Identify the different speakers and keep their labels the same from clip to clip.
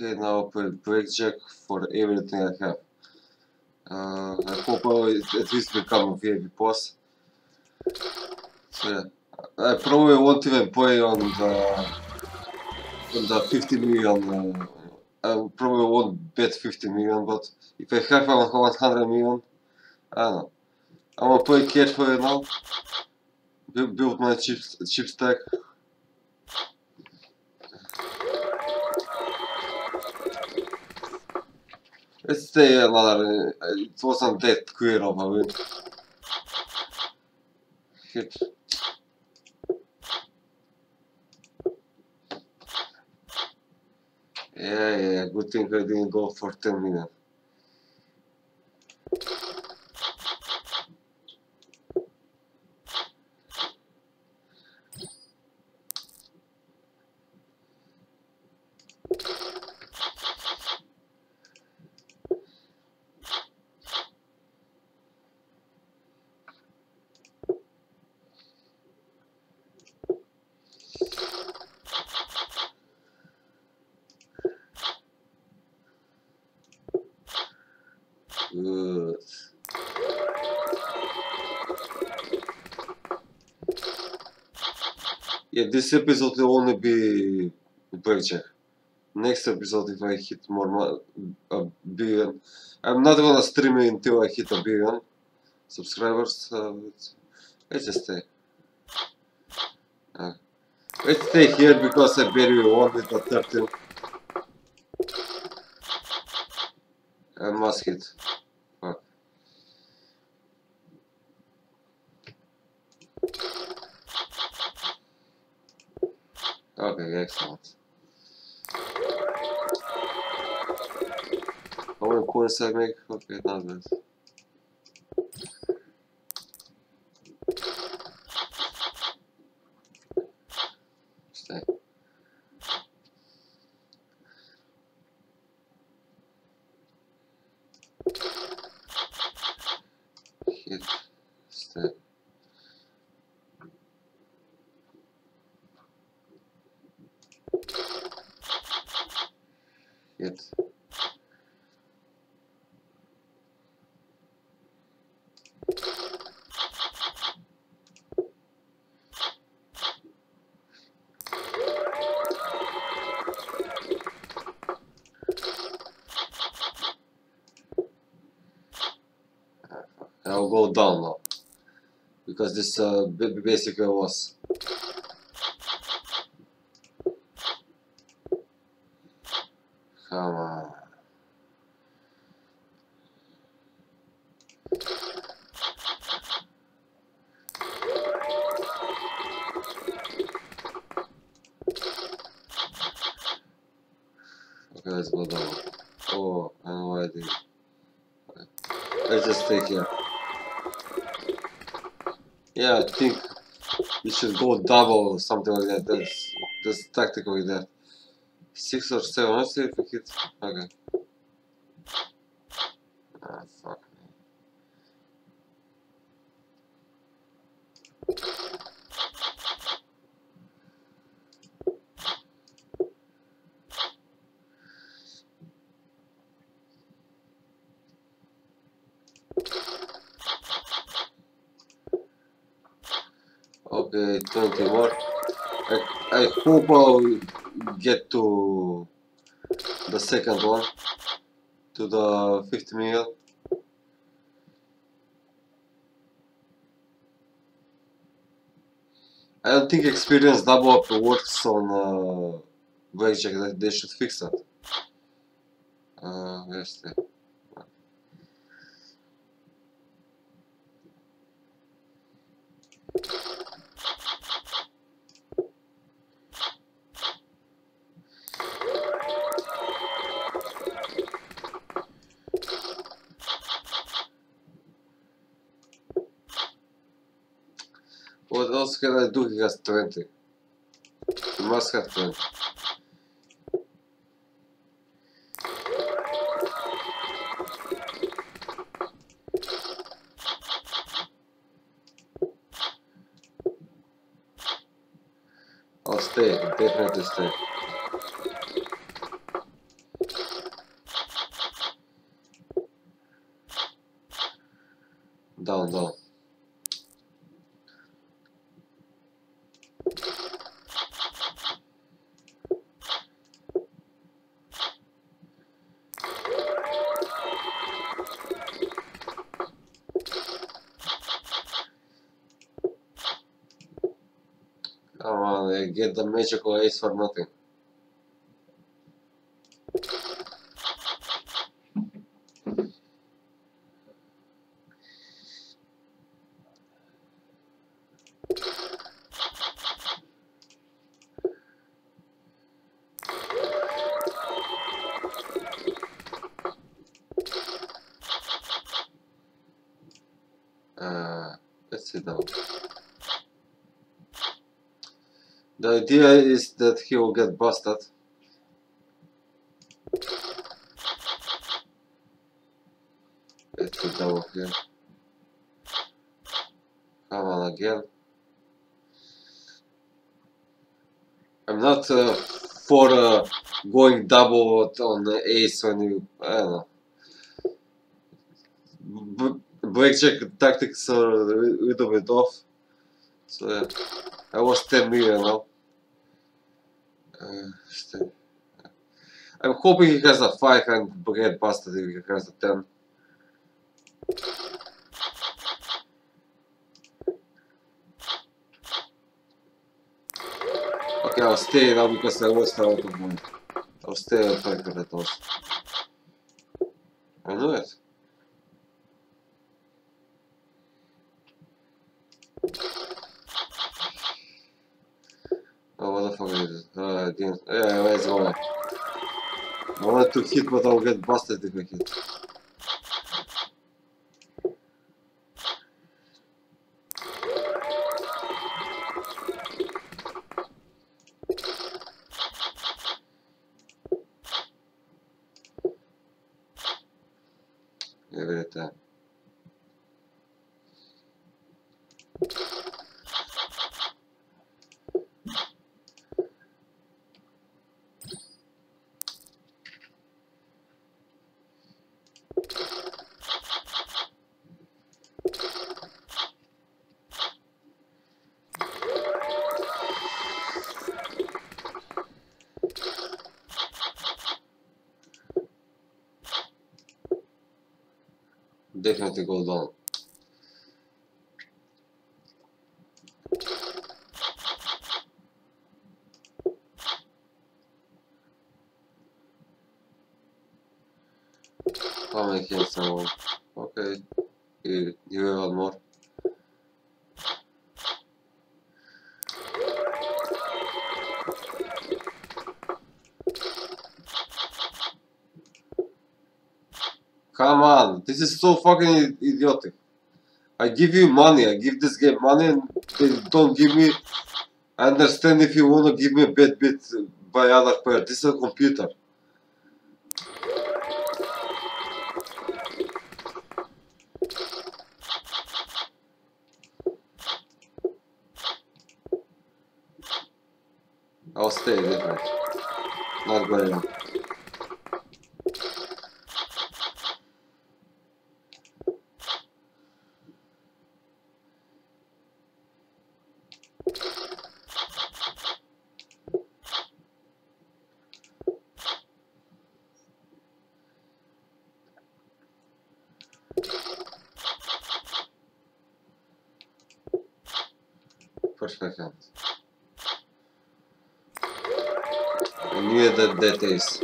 Speaker 1: Okay, now play Blackjack for everything I have. I hope I at least become a VIP boss. So yeah, I probably won't even play on the 50 million. I probably won't bet 50 million, but if I have 100 million, I don't know. I will play carefully now. Build my chip stack. Let's say another. It wasn't that clear of a win. Hit. Yeah. Good thing I didn't go for 10 million. Good. Yeah, this episode will only be Blackjack. Next episode, if I hit more a billion, I'm not gonna stream it until I hit a billion subscribers. Let's just stay. Let's stay here because I barely won with the 13. I must hit. Fuck. Okay, excellent. How many coins I make? Okay, not bad. Stay. Hit. Stay. Hit. I'll go down now because this basically was. Come on. Okay, let's go down. Oh, I know what I did. Let's just stay here. Yeah, I think we should go double or something like that. That's tactically that. 6 or 7, let's see if we hit. Okay. Ah, fuck me. Okay, 20 more. I hope I'll get to the second one, to the 50 million. I don't think experience double up works on Blackjack. They should fix that. Where's the... What else can I do? He has 20. He must have 20. I'll stay, definitely stay. Down, down. Come on, I get the magical ace for nothing. Let's see now. The idea is that he will get busted. Let's see double here. Come on again. I'm not for going double on the ace when you, I don't know. Blackjack tactics are a little bit off. So yeah, I was 10 million now. I'm hoping he has a 5 and get busted if he has a 10. Okay, I'll stay now because I lost a lot of money. I'll stay on 500 also. I knew it. Oh, what the fuck is it? I didn't. Yeah, let's go. I wanted to hit, but I'll get busted if I hit. Every time. Definitely go down. How many kills I want? Okay, you have one more. Come on, this is so fucking idiotic. I give you money, I give this game money and they don't give me. I understand if you wanna give me a bad bit by other player. This is a computer. I'll stay different. Not going on. Perfect hand. I knew that is.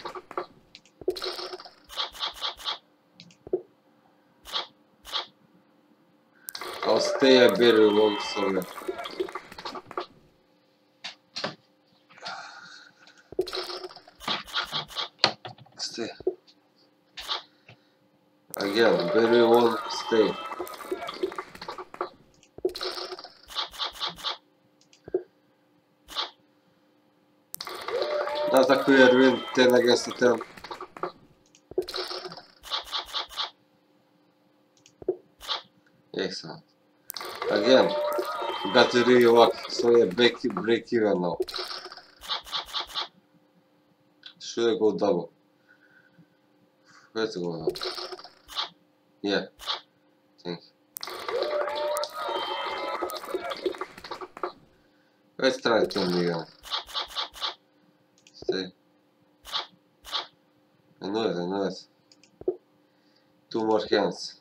Speaker 1: I'll stay a very long sorry. Stay. Again, very long stay. That's a clear win, 10 against 10. Excellent. Again, got really lucky, so yeah, break even now. Should I go double? Let's go now. Yeah, thank you. Let's try 10 million. Stay. I know it. 2 more hands.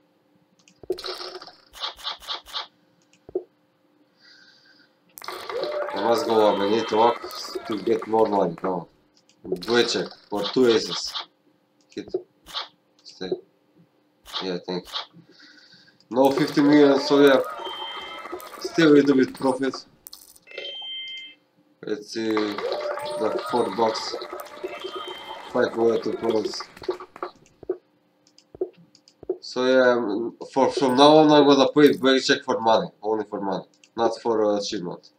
Speaker 1: I must go up, I need to walk to get more money, come on. Blackjack for 2 aces. Hit. Stay. Yeah, thank you. No 50 million, so yeah. Still a little bit profit. Let's see, like $4. 5 more to close. So yeah, from now on I'm gonna play blackjack for money, only for money, not for achievement.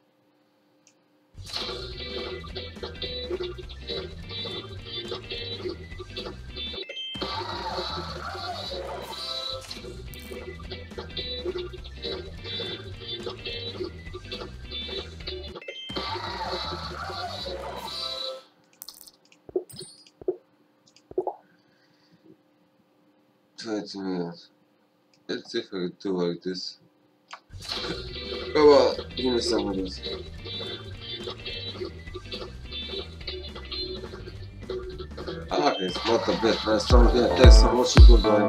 Speaker 1: $20 million. Let's see if I can do like this. Come on, give me some of this. Ah, it's not a bad price. Yeah, thanks so much. Goodbye.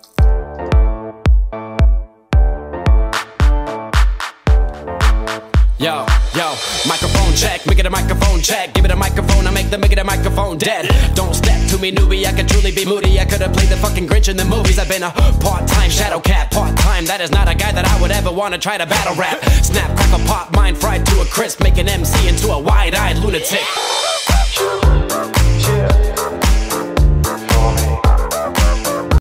Speaker 2: Yo, microphone check, make it a microphone check. Give it a microphone, I make it a microphone dead. Don't step to me, newbie, I could truly be moody. I could've played the fucking Grinch in the movies. I've been a part-time shadow cat, part-time. That is not a guy that I would ever wanna try to battle rap. Snap, crackle, pop, mind fried to a crisp. Make an MC into a wide-eyed lunatic.